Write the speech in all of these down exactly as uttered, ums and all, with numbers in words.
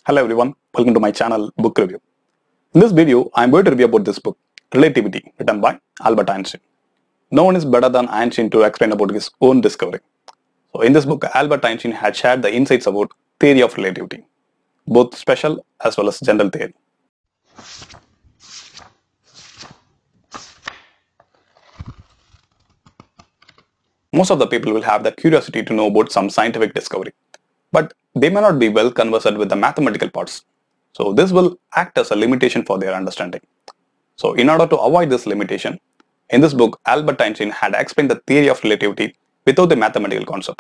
Hello everyone, welcome to my channel Book Review. In this video, I am going to review about this book, Relativity, written by Albert Einstein. No one is better than Einstein to explain about his own discovery. So in this book, Albert Einstein had shared the insights about theory of relativity, both special as well as general theory. Most of the people will have the curiosity to know about some scientific discovery, but they may not be well conversant with the mathematical parts. So this will act as a limitation for their understanding. So in order to avoid this limitation, in this book, Albert Einstein had explained the theory of relativity without the mathematical concept.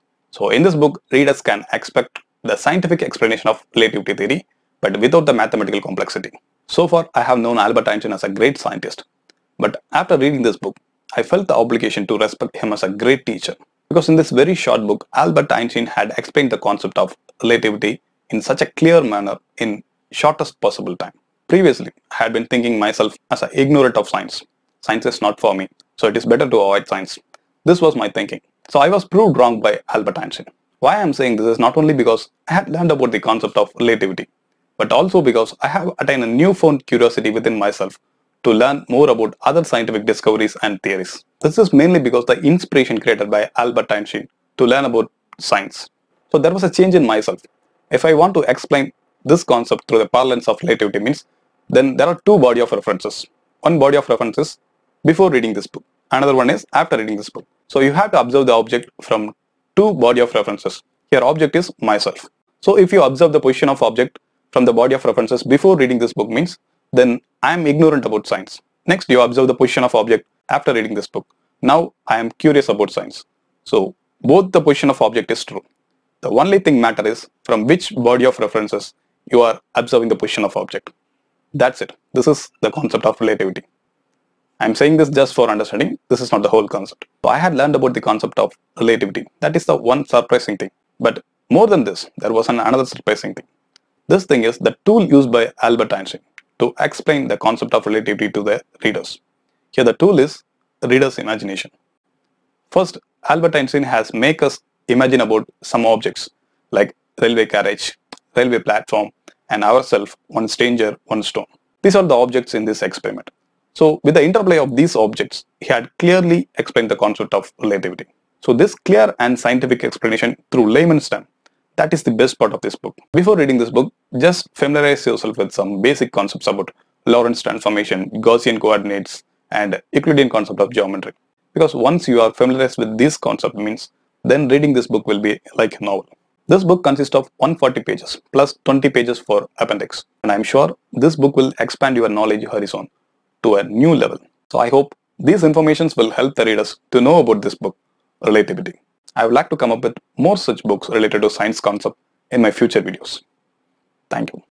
So in this book, readers can expect the scientific explanation of relativity theory, but without the mathematical complexity. So far, I have known Albert Einstein as a great scientist, but after reading this book, I felt the obligation to respect him as a great teacher. Because in this very short book, Albert Einstein had explained the concept of relativity in such a clear manner in shortest possible time. Previously, I had been thinking myself as an ignorant of science. Science is not for me, so it is better to avoid science. This was my thinking. So I was proved wrong by Albert Einstein. Why I am saying this is not only because I had learned about the concept of relativity, but also because I have attained a newfound curiosity within myself to learn more about other scientific discoveries and theories. This is mainly because the inspiration created by Albert Einstein to learn about science. So there was a change in myself. If I want to explain this concept through the parlance of relativity means, then there are two body of references. One body of reference is before reading this book. Another one is after reading this book. So you have to observe the object from two body of references. Here object is myself. So if you observe the position of object from the body of references before reading this book means, then I am ignorant about science. Next, you observe the position of object after reading this book. Now I am curious about science. So both the position of object is true. The only thing matter is from which body of references you are observing the position of object. That's it. This is the concept of relativity. I am saying this just for understanding. This is not the whole concept. So I had learned about the concept of relativity. That is the one surprising thing. But more than this, there was an another surprising thing. This thing is the tool used by Albert Einstein to explain the concept of relativity to the readers. Here the tool is the reader's imagination. First, Albert Einstein has made us imagine about some objects like railway carriage, railway platform, and ourselves, one stranger, one stone. These are the objects in this experiment. So with the interplay of these objects, he had clearly explained the concept of relativity. So this clear and scientific explanation through layman's terms, that is the best part of this book. Before reading this book, just familiarize yourself with some basic concepts about Lorentz transformation, Gaussian coordinates, and Euclidean concept of geometry. Because once you are familiarized with this concept means, then reading this book will be like a novel. This book consists of one hundred forty pages plus twenty pages for appendix. And I am sure this book will expand your knowledge horizon to a new level. So I hope these informations will help the readers to know about this book, Relativity. I would like to come up with more such books related to science concept in my future videos. Thank you.